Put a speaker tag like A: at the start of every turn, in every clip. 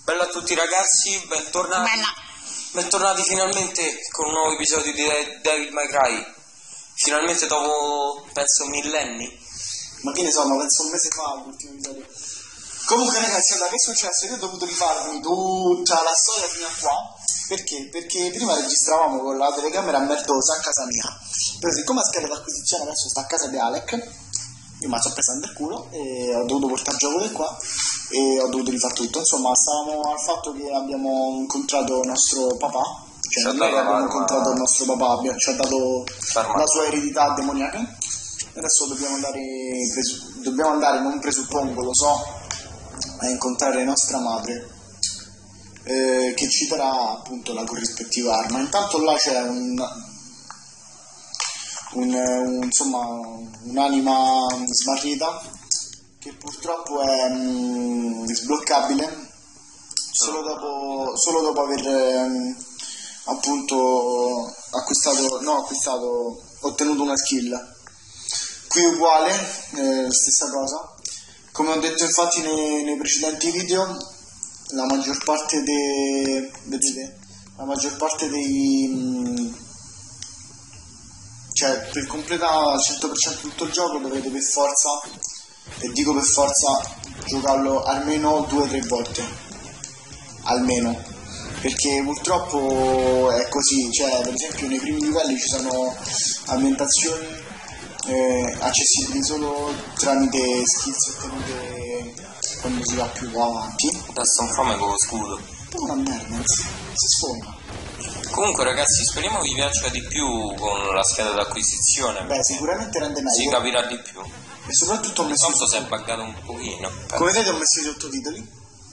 A: Bella a tutti ragazzi, bentornati finalmente con un nuovo episodio di Devil May Cry. Finalmente dopo, penso, millenni.
B: Ma che ne so, ma penso un mese fa l'ultimo episodio. Comunque ragazzi, allora che è successo? Io ho dovuto rifarmi tutta la storia fino a qua. Perché? Perché prima registravamo con la telecamera merdosa a casa mia. Però siccome la scheda d'acquisizione adesso sta a casa di Alec, io mi sono pesante il culo e ho dovuto portare gioco di qua e ho dovuto rifare tutto. Insomma, stavamo al fatto che abbiamo incontrato il nostro papà, cioè noi abbiamo incontrato il nostro papà, ci ha dato la sua eredità demoniaca. Adesso dobbiamo andare, non presuppongo, lo so, a incontrare nostra madre, che ci darà appunto la corrispettiva arma. Intanto là c'è insomma un'anima smarrita che purtroppo è sbloccabile solo dopo aver appunto ottenuto una skill. Qui è uguale, stessa cosa. Come ho detto infatti nei precedenti video, la maggior parte dei cioè per completare al 100% tutto il gioco dovrete per forza, e dico per forza, giocarlo almeno 2 o 3 volte, almeno, perché purtroppo è così. Cioè per esempio nei primi livelli ci sono ambientazioni accessibili solo tramite skills ottenute quando si va più avanti.
A: Adesso un fame con lo scudo.
B: Una merda, si sfonda.
A: Comunque ragazzi, speriamo vi piaccia di più con la scheda d'acquisizione.
B: Beh, sicuramente rende meglio.
A: Si capirà di più.
B: E soprattutto ho messo...
A: Tanto si è buggato un pochino.
B: Come vedete ho messo i sottotitoli.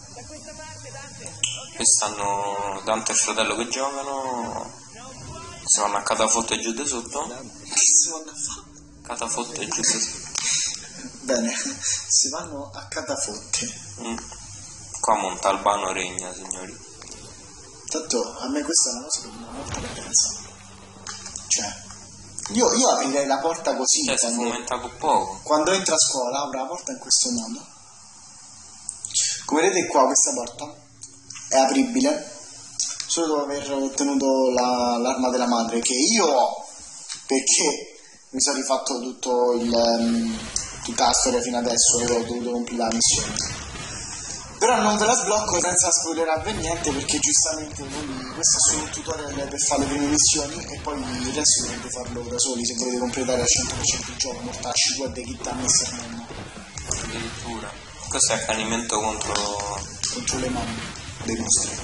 A: Qui stanno Dante e il fratello che giocano. Si vanno a catafotte giù di sotto.
B: Che si vanno a fare?
A: Catafotte giù di sotto.
B: Bene, si vanno a catafotte.
A: Qua Montalbano regna, signori.
B: Tanto a me questa è una cosa che mi dà molta pensa. Cioè, io aprirei la porta così.
A: Cioè, si fomenta con poco.
B: Quando entra a scuola apro la porta in questo modo. Come vedete qua questa porta è apribile solo dopo aver ottenuto l'arma della madre, che io ho, perché mi sono rifatto tutta la storia fino adesso e ho dovuto completare la missione. Però non ve la sblocco senza spoilerarvi niente, perché giustamente questo è solo un tutorial per fare le prime missioni e poi il resto dovete farlo da soli se volete completare al 100% il gioco, mortacci qua dei kit a messer nonno.
A: Addirittura. Questo è accanimento
B: contro le mamme dei mostri.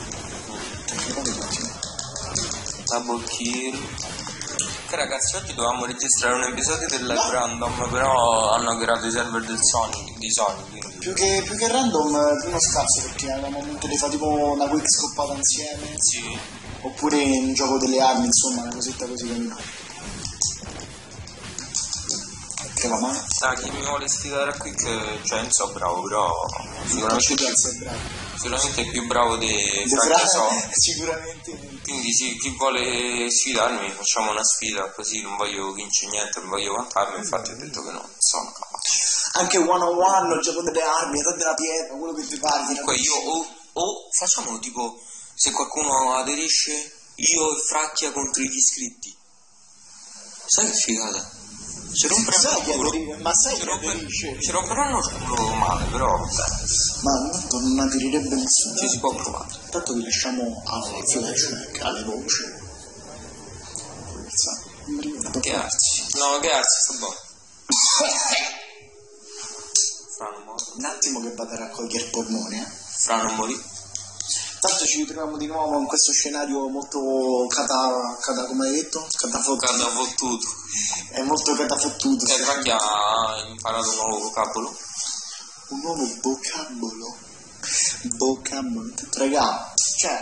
A: Double kill. Ok ragazzi, oggi dovevamo registrare un episodio del live random, però hanno creato i server di Sony, quindi...
B: Più che random, più uno scazzo, perché avevamo avuto tipo una quick scoppata insieme.
A: Sì.
B: Oppure un gioco delle armi, insomma, una cosetta così capito. Che va male.
A: Chi mi vuole sfidare a quick, cioè non so bravo, però sicuramente è più bravo di Frank.
B: Sicuramente.
A: Quindi sì, chi vuole sfidarmi facciamo una sfida, così non voglio vincere niente, non voglio vantarmi, infatti ho detto che non sono capace.
B: Anche one on one, il gioco delle armi, età della pietra, quello che ti pare.
A: Comunque io o facciamo tipo, se qualcuno aderisce, io e Fracchia contro gli iscritti. Sai che figata? Ci romperanno
B: ma sai che aderisce?
A: Ci romperanno il culo male, però vabbè.
B: Ma non aderirebbe nessuno.
A: Ci si può provare.
B: Tanto vi lasciamo alle flashback, alle voci.
A: Che arsi? No, che arsi sta buono. Fra non morì.
B: Un attimo che vado a raccogliere il polmone.
A: Fra non morì.
B: Tanto ci ritroviamo di nuovo in questo scenario molto come hai detto?
A: Catafottuto.
B: È molto catafottuto.
A: Che Fracchia ha imparato un nuovo vocabolo.
B: Un nuovo vocabolo. Raga, cioè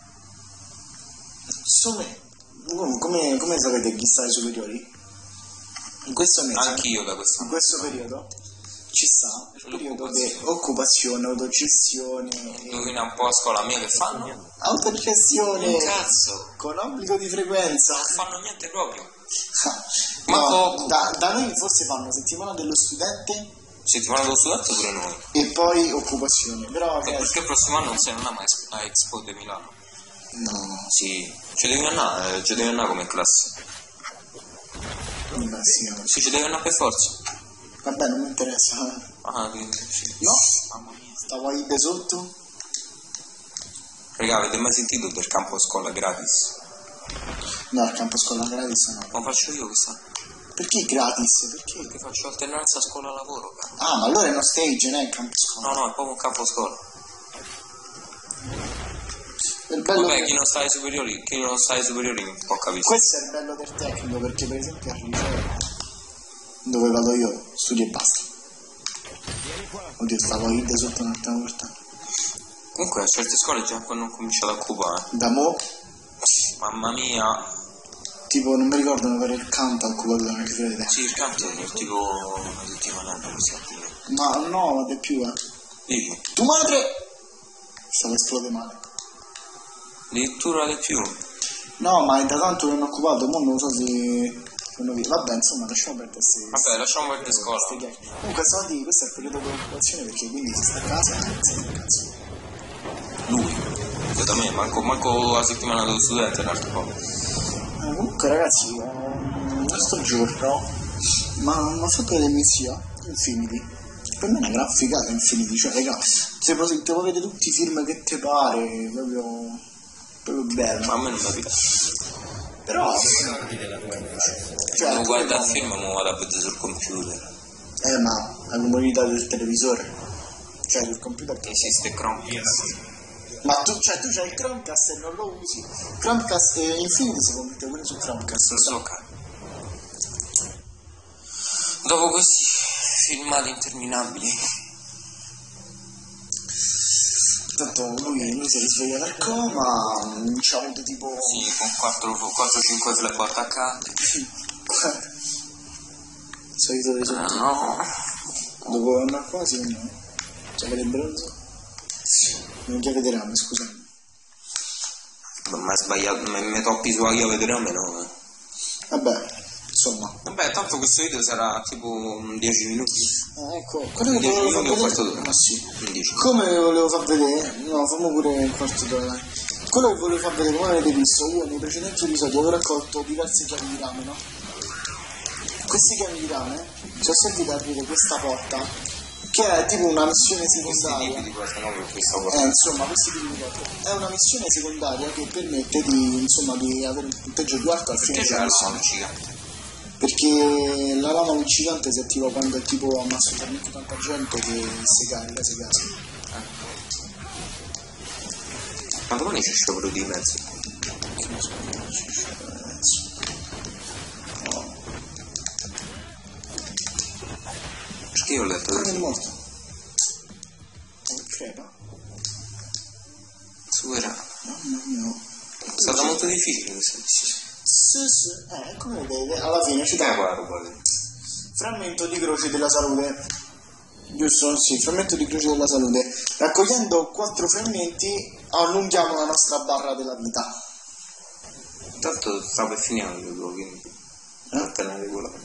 B: come sapete chi sta ai superiori? In questo mese,
A: anch'io da questo.
B: In questo periodo ci sta il periodo di occupazione, autogestione.
A: Indovina un po' a scuola mia che fanno?
B: Autogestione.
A: Un cazzo.
B: Con obbligo di frequenza.
A: Non fanno niente proprio.
B: No, da noi forse fanno settimana dello studente
A: Settimana dello studente pure noi.
B: E poi occupazione. Però
A: Perché il prossimo anno non sei non mai a Expo di Milano.
B: no,
A: Sì, ci devi andare come classe.
B: vabbè, sì, vabbè.
A: Sì, ci devi andare per forza.
B: Vabbè, non mi interessa.
A: Ah, quindi sì.
B: No?
A: Mamma mia.
B: Stavo a Ide sotto?
A: Raga, avete mai sentito del campo scuola gratis?
B: No, il campo scuola gratis no.
A: Lo faccio io quest'anno.
B: Perché gratis? Perché?
A: Perché faccio alternanza scuola-lavoro, cara.
B: Ah, ma allora è uno stage, non è il campo scuola.
A: No, è proprio un campo scuola.
B: Il bello
A: Vabbè, chi non sta ai superiori non può capire.
B: Questo è il bello del tecnico, perché per esempio al liceo, dove vado io, studio e basta. Oddio, stavo a Ide sotto un'altra volta.
A: Comunque a certe scuole già hanno cominciato a occupare.
B: Da mo',
A: Mamma mia.
B: tipo, non mi ricordo per il canto ha occupato da una cifra di tempo.
A: Sì, il canto è tipo una settimana così.
B: Ma no, ma di più,
A: Dici?
B: Tu madre! Stavo esplode male.
A: Addirittura di più.
B: No, ma è da tanto che non ho occupato, mo non so se... Vabbè, insomma, lasciamo perdere
A: Vabbè, lasciamo perdere scuola.
B: Comunque, stavo a dire, questo è il periodo di occupazione, perché quindi si sta a casa e si sta a casa.
A: Lui. Da me, manco la settimana dello studente, un altro po'.
B: Comunque, ragazzi, questo giorno mi ha fatto vedere mia zia Infinity. Per me è una gran figata Infinity, cioè, raga, se puoi vedere tutti i film che ti pare, proprio bello.
A: Ma a me non mi piace.
B: Però
A: Non guarda il film, ma vado a vedere sul computer.
B: Ma la comunità del televisore, cioè sul computer che
A: Esiste Chromecast.
B: ma tu c'hai il Chromecast e non lo usi. Chromecast e Infinity si commenta pure su Chromecast.
A: Lo so, cara. Dopo questi filmati interminabili.
B: Tanto lui si risveglia dal coma, ci ha avuto tipo...
A: Sì, con 4-5 flap attaccati.
B: Solito dei soliti.
A: No.
B: Dopo andare quasi no. Cioè vede il bronzo? Non chiave di rame, scusami.
A: Ma hai sbagliato, mi toppi sulla chiave di rame, no?
B: Vabbè, insomma.
A: Vabbè, tanto questo video sarà tipo 10 minuti.
B: Ecco, quello che volevo far vedere... Ma sì.
A: 15.
B: Come volevo far vedere? No, fammi pure un quarto d'ora. Quello che volevo far vedere, come avete visto, io nei precedenti episodi avevo raccolto diverse chiavi di rame, no? Queste chiavi di rame ci è servito a aprire questa porta, che è tipo una missione secondaria. Insomma, questi tipi di porte. È una missione secondaria che permette di, insomma, di avere un punteggio più alto al fine
A: Perché
B: della
A: c'è la
B: missione.
A: luccicante?
B: Perché la lama luccicante si attiva quando è tipo ammazzo talmente tanta gente che si carica.
A: Ma domani c'è sciopero di mezzo.
B: Che ne so, no.
A: Perché io ho letto
B: Come è
A: così.
B: morto? Crepa?
A: Superato.
B: Mamma mia.
A: È stata molto difficile questa decisione.
B: Sì. Come vedete, alla fine ci dà
A: Qua roba.
B: frammento di croce della salute. Giusto? Sì, frammento di croce della salute. Raccogliendo 4 frammenti allunghiamo la nostra barra della vita.
A: Tanto sta per finire il video, quindi non te ne regolare.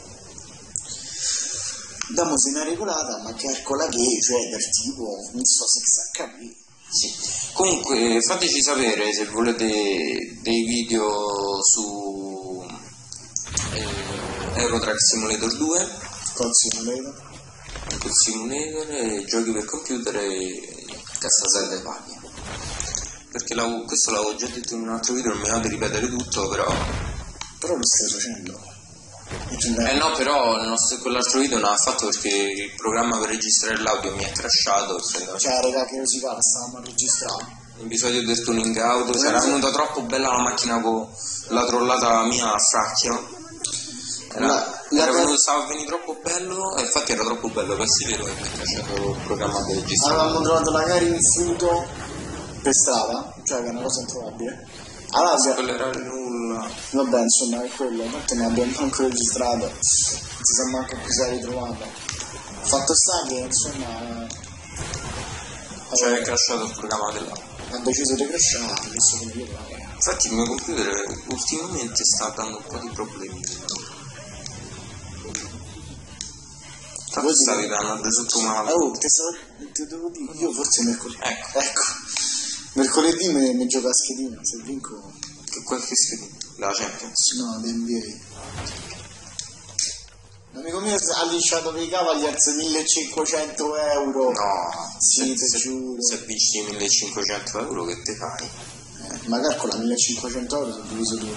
B: Damos una regolata, ma calcola che, cioè del tipo, non so se sa capire.
A: Sì. Comunque fateci sapere se volete dei video su Eurotrack Simulator 2,
B: Col simulator.
A: il simulator, giochi per computer e cassaselle e paglie. Perché questo l'avevo già detto in un altro video, non mi vado a ripetere tutto, però...
B: Però lo stai facendo.
A: no, però quell'altro video non l'ha fatto perché il programma per registrare l'audio mi è crashato.
B: Cioè, raga, che rosicata, stavamo a registrare.
A: L'episodio del tuning auto, sarà venuta troppo bella la macchina con la trollata mia a fracchia. Stava a venire troppo bello, e infatti era troppo bello per si vero che mi è crashato il programma per registrare.
B: Avevamo trovato la gara in fruto per strada, cioè che è una cosa introvabile. Allora,
A: spoilerare nulla.
B: Vabbè, insomma, è quello, tanto ne abbiamo manco registrato, non si sa manco chi si è ritrovato. Fatto sta che, insomma,
A: Cioè è crashato il programma dell'auto.
B: ha deciso di crashare, adesso che io
A: Infatti il mio computer ultimamente sta dando un po' di problemi. Tanto stavi dando sotto male.
B: Te devo dire, io forse mercoledì.
A: Ecco.
B: Mercoledì mi gioco a schedina, se vinco.
A: Che qualche schedina? La Champions?
B: No, di NBA. L'amico mio ha lisciato per i Cavaliers 1500 euro.
A: No,
B: sì, te giuro.
A: Se vinci 1500 euro che te fai?
B: Ma calcola 1500 euro sono diviso 2.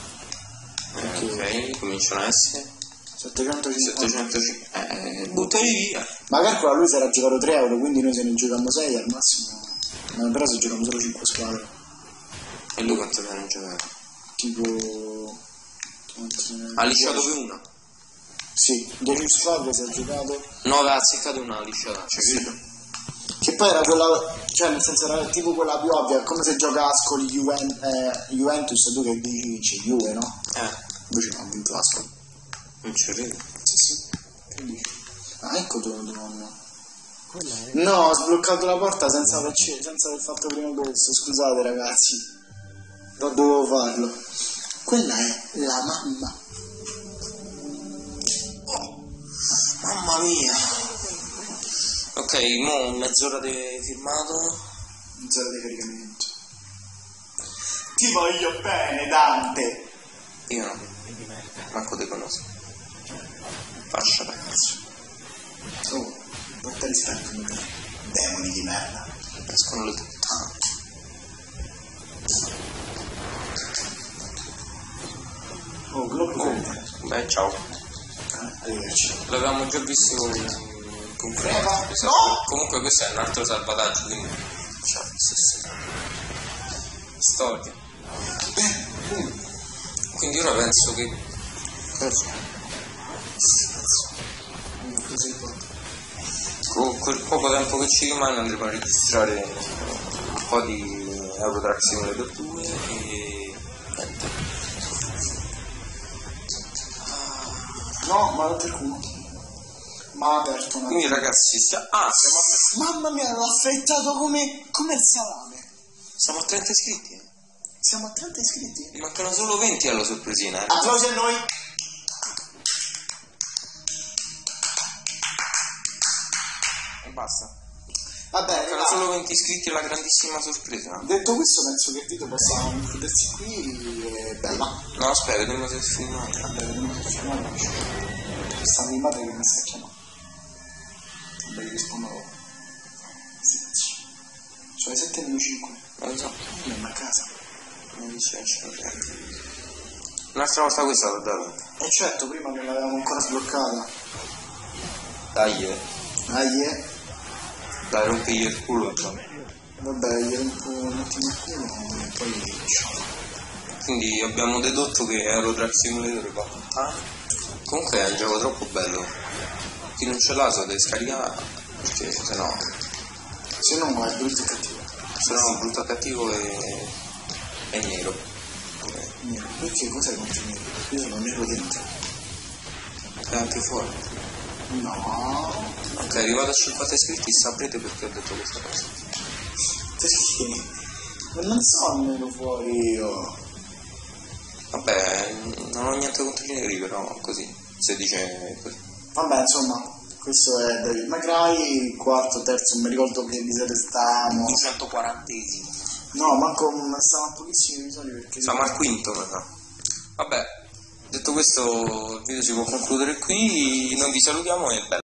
A: Ok, cominciano a essere
B: 750.
A: Buttali via.
B: Ma calcola, lui sarà giocato 3 euro, quindi noi se ne giochiamo 6 al massimo. Ma però se giochiamo solo 5 squadre.
A: E lui quanto ne hanno giocato?
B: Tipo...
A: Ha lisciato per una?
B: Sì, 10 squadre si è giocato.
A: 9 ha azzeccato una lisciata, cioè
B: sì. Che poi era quella, cioè nel senso era tipo quella più ovvia, come se gioca Ascoli Juventus, tu che dici Juve, no? Invece non ha vinto Ascoli.
A: Non ci credo.
B: Sì. Che dici? Ah, ecco tu, nonno. No, ho sbloccato la porta senza aver fatto prima questo, scusate ragazzi. Non dovevo farlo. Quella è la mamma.
A: Oh, mamma mia. Ok, mo mezz'ora di filmato.
B: Mezz'ora di caricamento. Ti voglio bene, Dante.
A: Io no. Manco te conosco. Fascia pezzo.
B: Oh, porta rispetto, demoni di merda.
A: Escono le puttane.
B: Oh, Globo.
A: Beh, ciao.
B: Arrivederci.
A: L'avevamo già visto in conferenza.
B: No!
A: Comunque questo è un altro salvataggio, quindi c'è la stessa storia. Quindi ora penso che con quel poco tempo che ci rimane andremo a registrare un po' di Eurotrack Simulator 2 e niente.
B: No, ma non per culo. Ma ha aperto una...
A: Quindi ragazzi
B: mamma mia, l'ho affrettato come il salame.
A: siamo a 30 iscritti.
B: Siamo a 30 iscritti.
A: Mi mancano solo 20 alla sorpresina.
B: Applausi a noi.
A: E basta.
B: Vabbè,
A: Mancano solo 20 iscritti alla grandissima sorpresa.
B: Detto questo, penso che il video possa chiudersi qui. È bella.
A: No, aspetta, vediamo se è filmato.
B: Vabbè, vediamo se è chiamato. Questa mia madre che mi sta chiamando. Vabbè, rispondo dopo. Silenzio. Sono le 7:05.
A: Non lo so.
B: Andiamo a casa.
A: Non mi c'è un'altra volta questa l'ho data.
B: E certo, prima che l'avevamo ancora sbloccata.
A: Dai, dai, rompigli il culo.
B: Vabbè, gli rompo un attimo il culo e poi ciao.
A: Quindi abbiamo dedotto che Eurotrack Simulator va puttana. Comunque è un gioco troppo bello. Chi non ce l'ha so deve scaricare, perché se no
B: è brutto e cattivo.
A: se no brutto e cattivo e nero.
B: Nero. Perché cos'è contro nero? Io sono nero dentro.
A: E anche fuori.
B: No.
A: Ok, arrivato a 50 iscritti saprete perché ho detto questa cosa.
B: Perché? Ma non so nero fuori io.
A: Vabbè, non ho niente contro i neri, però così, se dice così.
B: Vabbè, insomma, questo è David McRae, quarto, terzo, non mi ricordo che episodio stavamo.
A: 240esimo.
B: No, manco stavamo a pochissimi episodi perché...
A: Siamo al quinto, mi sa. Vabbè, detto questo, il video si può concludere qui, noi vi salutiamo e bella.